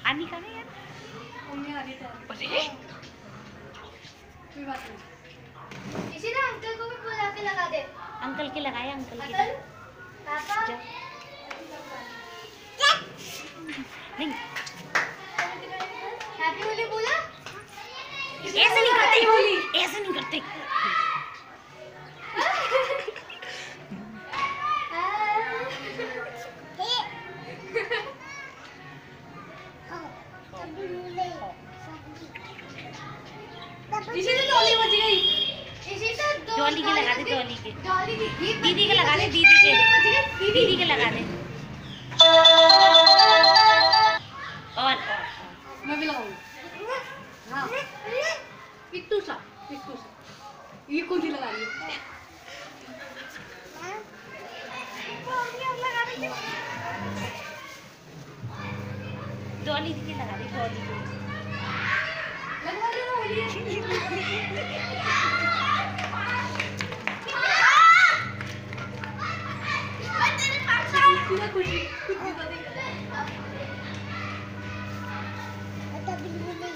आनी का यार मम्मी आ रही है। अरे कोई बात नहीं। इसी ना अंकल को भी बुला के लगा दे। अंकल के लगाए अंकल के अंकल पापा नहीं हैप्पी होली बोला। ऐसे नहीं करते ऐसे नहीं करते इसी से डॉली बच गई। इसी से डॉली के लगा दे डॉली के डॉली की दीदी के लगा दे दीदी के लगा दे और मैं भी लगाऊंगी। हाँ पिट्टू सा ये कौन सी लगा रही है? डॉली के लगा दे डॉली के लगा दे ना होली। तेरे खुशी कुछ भी बता दे।